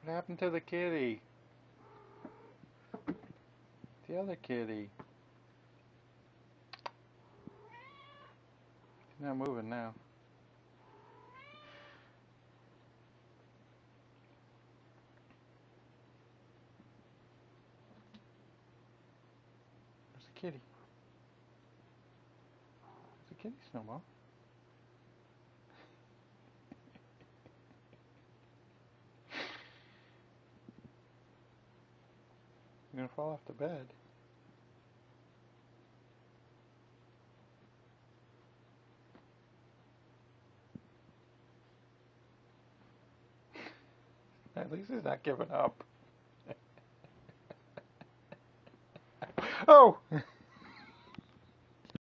What happened to the kitty? The other kitty. She's not moving now. Where's the kitty? Where's the kitty, Snowball? You're gonna fall off the bed. At least he's not giving up. Oh!